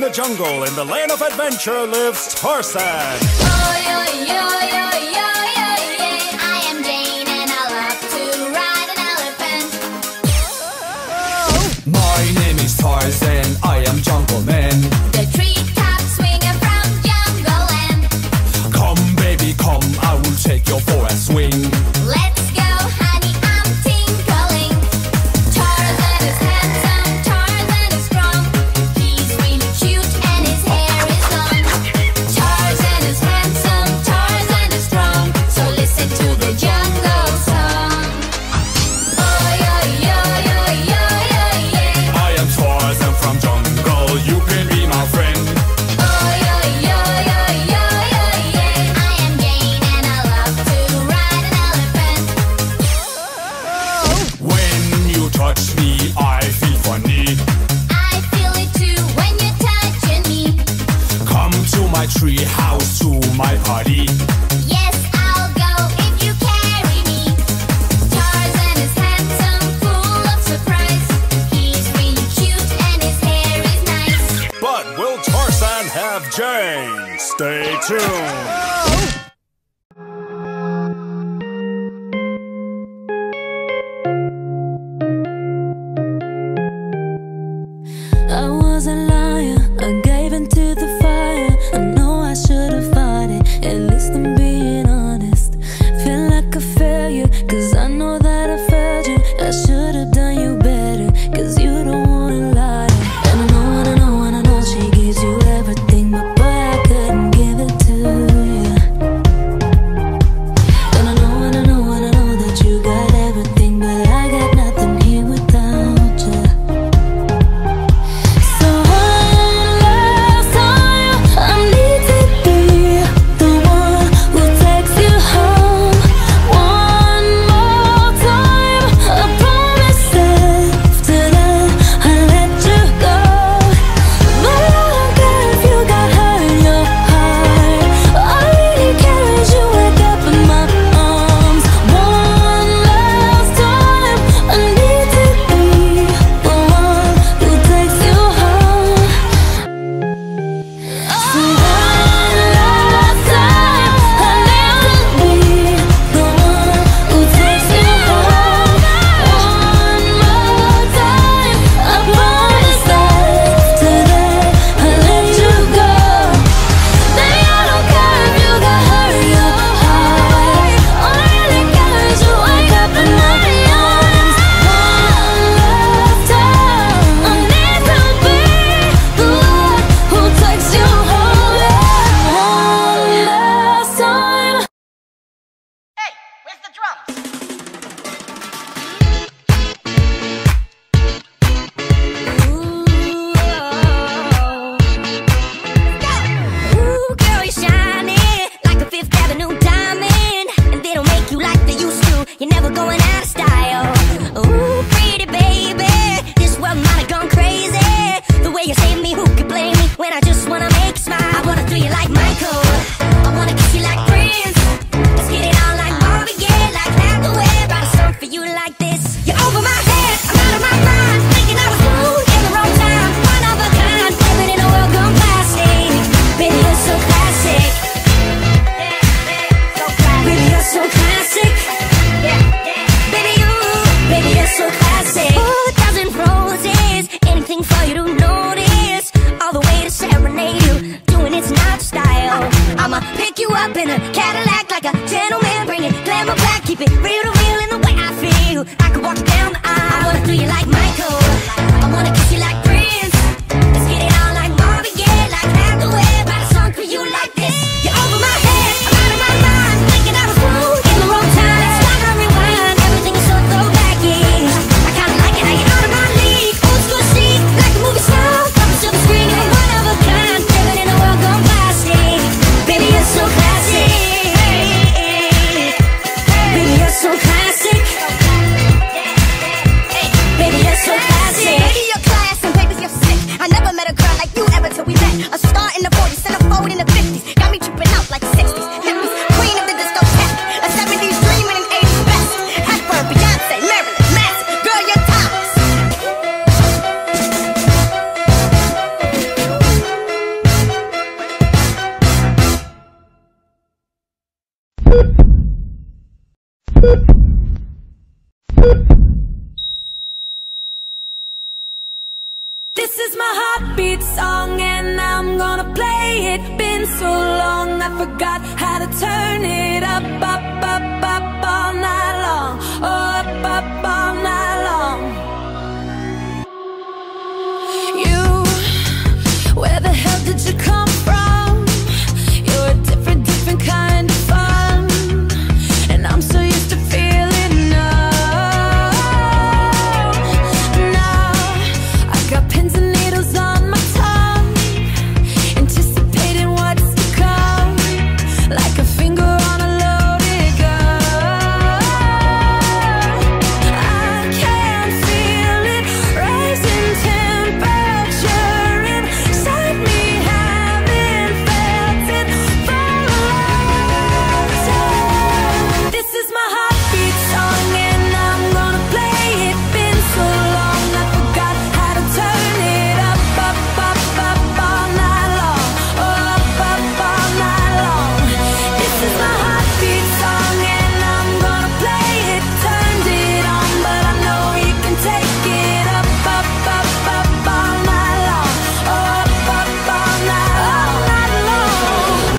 the jungle, in the land of adventure lives Tarzan. I am Jane and I love to ride an elephant. My name is Tarzan, I am Jungle Man. The treetop swinger from Jungle Land. Come baby, come, I will take you for a swing. Let's go, honey, I'm tinkling. Tarzan is handsome, Tarzan is strong. He's really cute and his hair is long. Tarzan is handsome, Tarzan is strong. So listen to the jungle song. I am Tarzan from jungle, you can be my friend. I am Jane and I love to ride an elephant. When you touch me, I feel funny. I feel it too when you're touching me. Come to my tree house, to my party. Yes, I'll go if you carry me. Tarzan is handsome, full of surprise. He's really cute and his hair is nice. But will Tarzan have Jane? Stay tuned. I was a liar, I gave in to the fire. I know I should have fought it, at least I'm being honest. Feel like a failure, cause I know that I failed you. I should have done you better, cause you don't wanna lie. And I know she gives you everything, but boy, I couldn't give it to you. This is my heartbeat song and I'm gonna play it. Been so long I forgot how to turn it up, up, up, up all night long. Oh, up, up all night long. You, where the hell did you come from? You're a different, different kind of fun, and I'm so used to feeling numb. Now I got pins and needles on my tongue, anticipating what's to come, like a finger on a loaded gun. I can feel it rising temperature inside me, haven't felt it for a long time. This is my heartbeat song and I'm gonna play it. Been so long I forgot how to turn it up, up, up, up all night long. Oh, up, up all night long. This is my heartbeat song and I'm gonna play it. Turned it on, but I know you can take it up, up, up, up all night long. Oh, up, up all night long.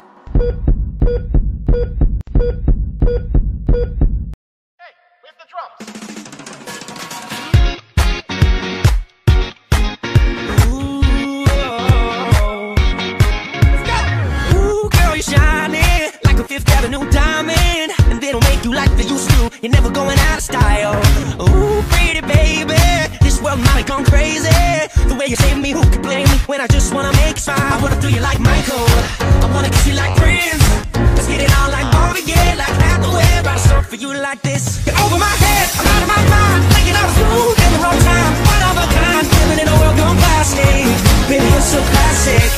Ooh, girl, you're shining like a Fifth Avenue diamond, and they don't make you like they used to. You're never going out of style. Ooh, pretty baby, this world might have gone crazy. The way you save me, who could blame me when I just wanna make you smile? I wanna do you like Michael, I wanna kiss you like Prince. Let's get it on like Marvin Gaye, like Hathaway. Write a song for you like this. You're over my head, I'm out of my mind, thinking I was cool in the wrong time. One of a kind, living in a world gone plastic. Baby, you're so classic.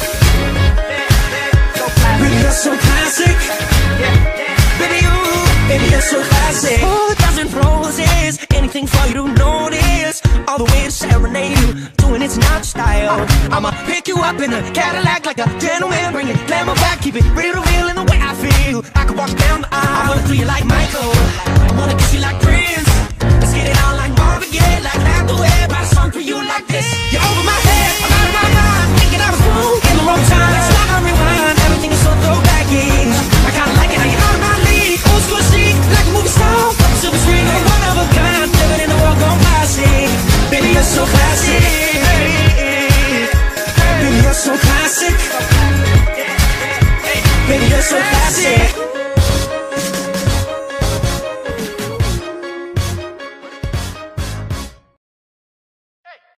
Baby, you're so classic. Baby, you're so classic. Oh, a dozen roses, anything for you to notice. All the way to serenade you, doing it's not style. I'ma pick you up in a Cadillac like a gentleman, bring it glamour back, keep it real to real in the way I feel. I could walk down the aisle, I wanna do you like Michael, I wanna kiss you like Prince. Let's get it on like Marvin Gaye, like Hathaway. Write a song for you like this. You're over my head, I'm out of my mind, thinking I was cool in the wrong time. Let's not rewind, everything is so throwbacky. I kinda like it how you're out of my league, old school chic, like a movie star, silver screen, you're one of a kind, living in the world gone plastic. Baby, you're so classic. Baby, you're so classic. Baby, you're so classic.